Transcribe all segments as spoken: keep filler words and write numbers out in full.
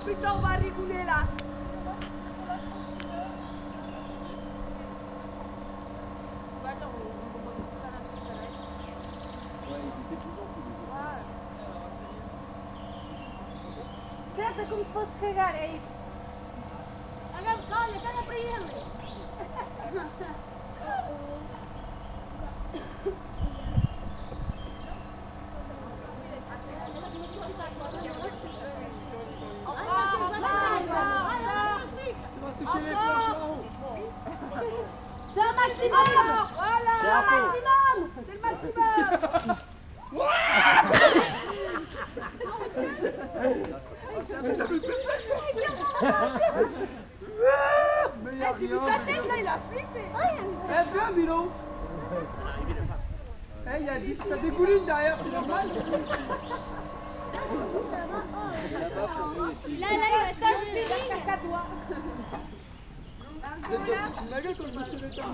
putain, on va rigoler là. Certo, como se fosse cagar, é isso. Olha, olha, caga para ele. C'est un maximum. Voilà. C'est un maximum. C'est le maximum. J'ai vu sa tête là, il a flippé. Eh bien, Milo. Eh, il y a dit, ça dégouline derrière, c'est normal. Là, là, il va t'ajouter des cacadois. Vous êtes dans une maguette quand je me suis rétabli.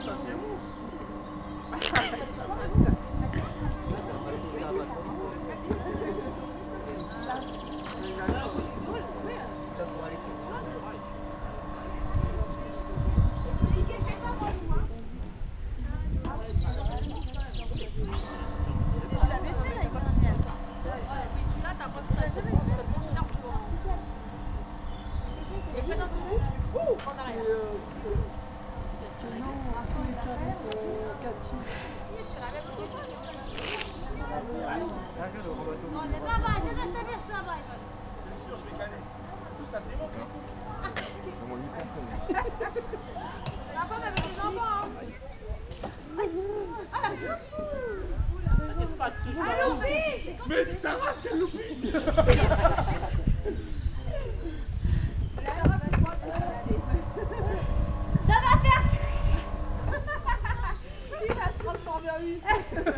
Mais ça rase qu'elle l'oublie. Ça va faire. Il va se transformer en lui.